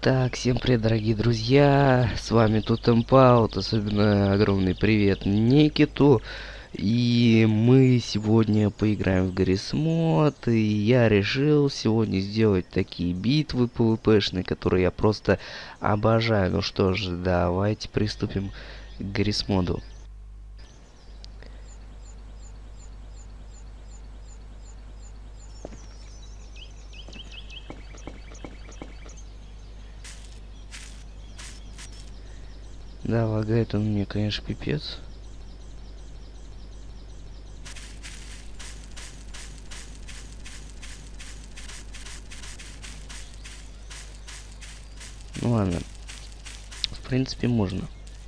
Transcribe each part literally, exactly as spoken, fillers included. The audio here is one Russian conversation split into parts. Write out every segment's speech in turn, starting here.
Так, всем привет, дорогие друзья, с вами Тотемпаут, особенно огромный привет Никиту. И мы сегодня поиграем в Гаррис Мод, и я решил сегодня сделать такие битвы пэ вэ пэ-шные, которые я просто обожаю. Ну что ж, давайте приступим к Гаррис Моду. Да, лагает он мне, конечно, пипец. Ну ладно, в принципе можно.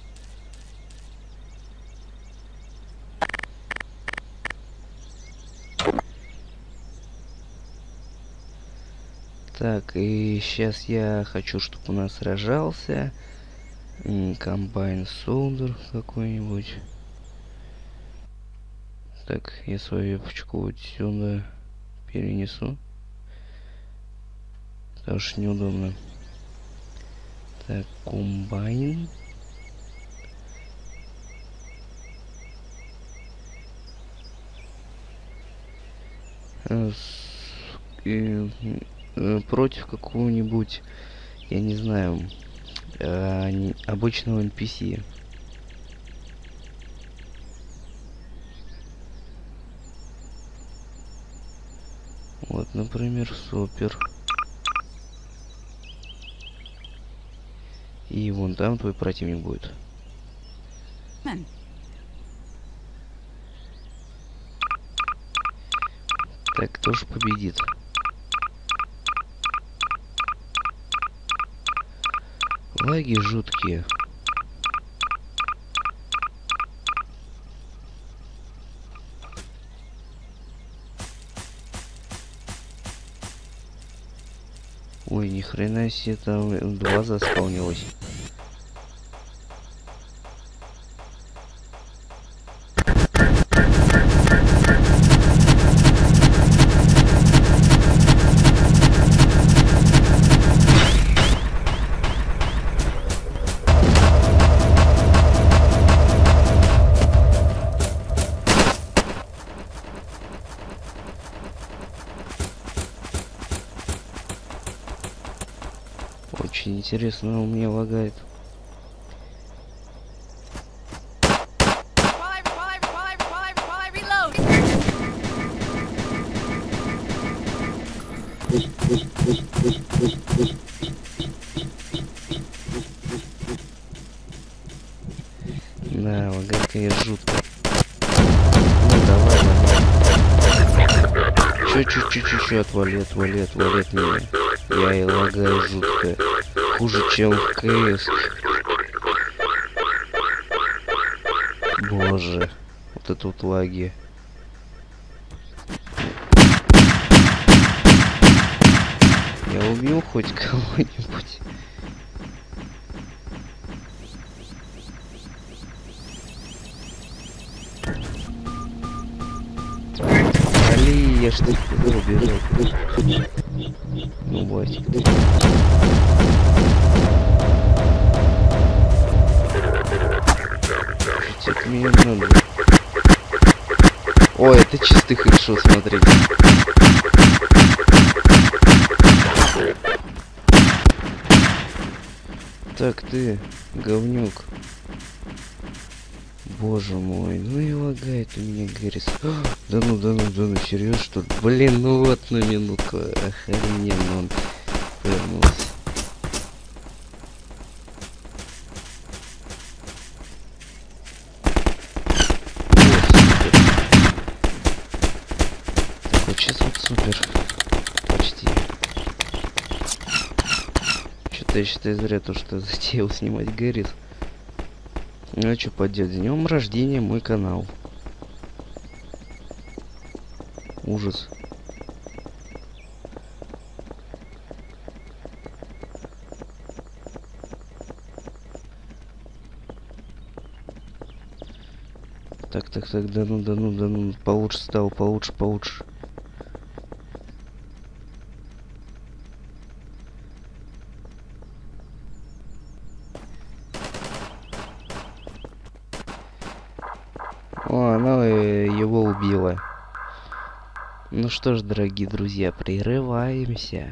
Так, и сейчас я хочу, чтобы у нас сражался комбайн солдер какой-нибудь. Так, я свою вепочку вот сюда перенесу, потому что неудобно. Так, комбайн. Э, э, э, против какого-нибудь, я не знаю, э, не, обычного эн пи си. Вот, например, супер. И вон там твой противник будет. Так, кто же победит? Лаги жуткие. Ой, ни хрена себе, там два заспаунилось. Очень интересно, у меня лагает. Да, лагает, конечно, жутко. Ну давай, давай. Чё, чё, чё, чё, чё, отвали, отвали, отвали от меня. Я и лагаю жутко. Хуже, чем в кэ эс. Боже. Вот это вот лаги. Я убил хоть кого-нибудь? Али, я что-то убежал. Ну, Васик. Что-то мне надо. Ой, это чистый хэдшот, смотрите. Так, ты, говнюк. Боже мой, ну и лагает у меня Гаррис. Да ну, да ну, да ну, серьезно, что ли? Блин, ну вот на минутку. Охрененно он повернулся. Так, вот сейчас вот супер. Почти. Что-то я считаю зря то, что затеял снимать Гаррис. Ну а что поделать, с днем рождения мой канал. Ужас. Так, так, так, да ну, да ну, да ну, получше стало, получше, получше. О, она э, его убила. Ну что ж, дорогие друзья, прерываемся.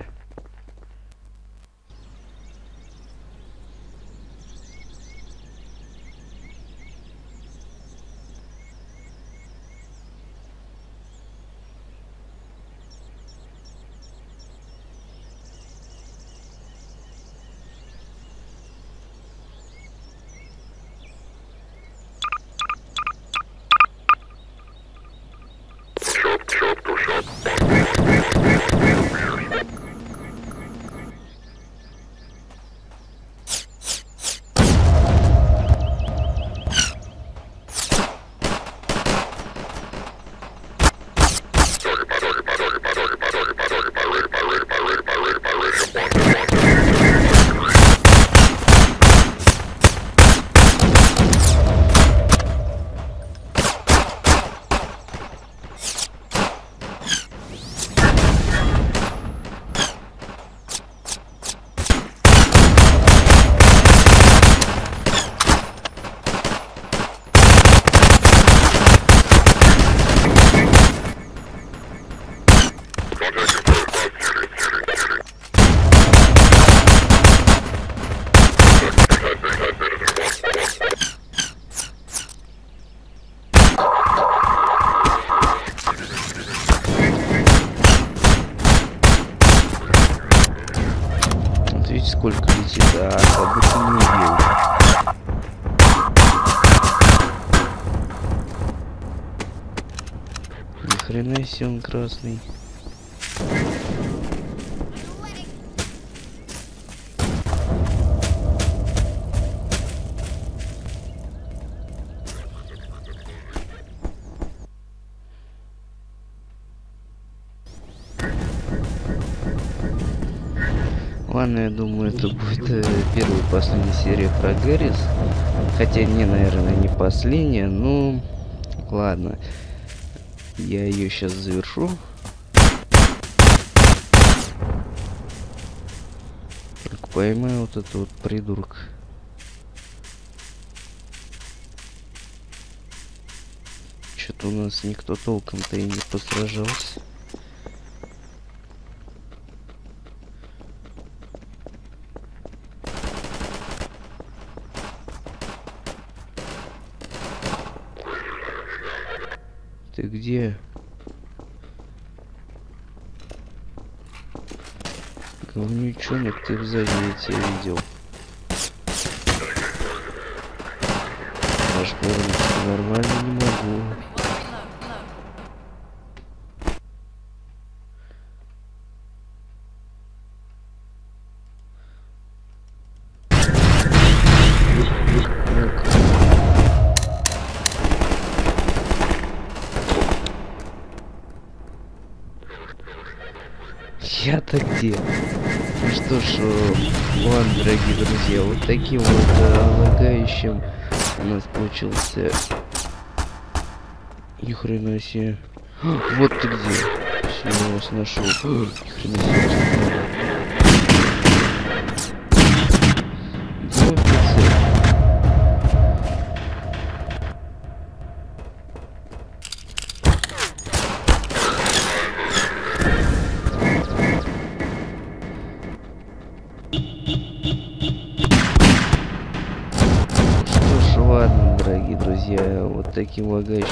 Сколько летит, а как будто не убил. Ни хрена себе он красный. Ладно, я думаю, это будет э, первая и последняя серия про Гаррис. Хотя не, наверное, не последняя, но ладно. Я ее сейчас завершу. Так, поймаю вот это вот придурка. Что-то у нас никто толком-то и не посражался. Ты где? Говнючонок, ты сзади, я тебя видел. Наш порно нормально не могу. Я-то где? Ну что ж, ладно, дорогие друзья, вот таким вот э, лагающим у нас получился. Ни хрена себе. А, вот ты где. Все, я вас нашел. Ни хрена себе. Где офицер? Ладно, дорогие друзья, вот таким лагающим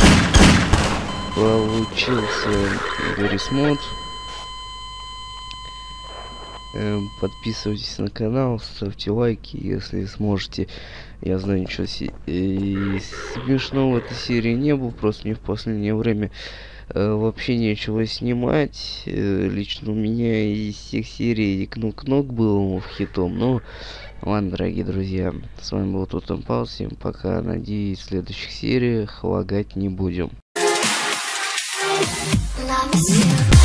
получился Гаррис Мод. Эм, подписывайтесь на канал, ставьте лайки, если сможете. Я знаю, ничего си э, смешного в этой серии не было, просто мне в последнее время э, вообще нечего снимать. Э, лично у меня из всех серий Кнок-Кнок был в хитом, но ладно, дорогие друзья, с вами был Тутемпал, всем пока, надеюсь, в следующих сериях лагать не будем.